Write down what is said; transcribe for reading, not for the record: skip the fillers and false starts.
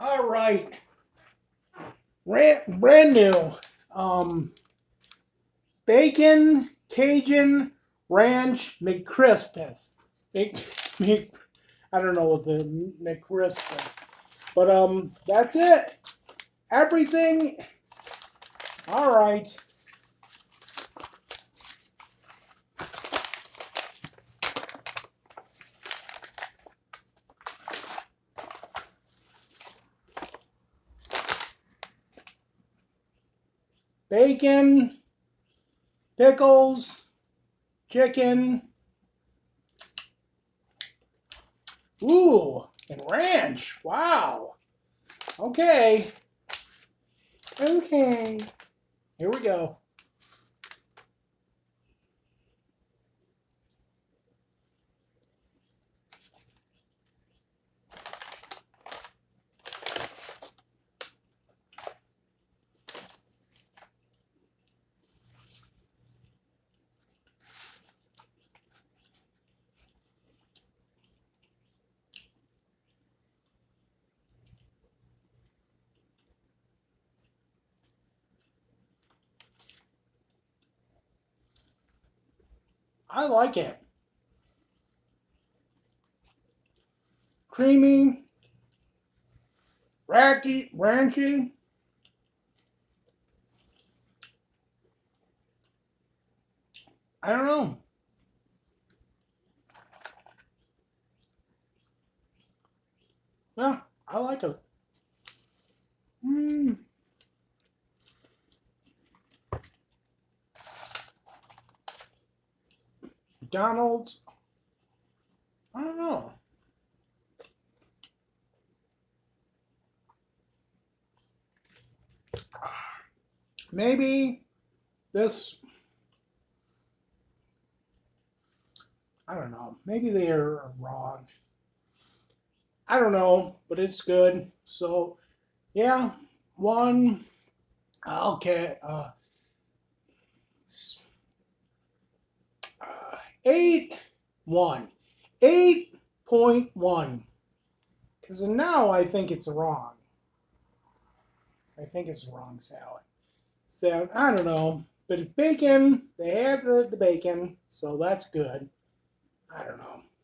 All right. Brand new. Bacon Cajun Ranch McCrispy. I don't know what the McCrispy is. But that's it. Everything. All right. Bacon, pickles, chicken. Ooh, and ranch. Wow. Okay. Okay. Here we go. I like it. Creamy, ranchy. I don't know. Yeah, I like it. Mm. McDonald's. I don't know. Maybe this. I don't know. Maybe they are wrong. I don't know, but it's good. So, yeah, one. Okay. 8-1. 8.1. Because now I think it's wrong. I think it's the wrong salad. So, I don't know. But bacon, they have the bacon, so that's good. I don't know.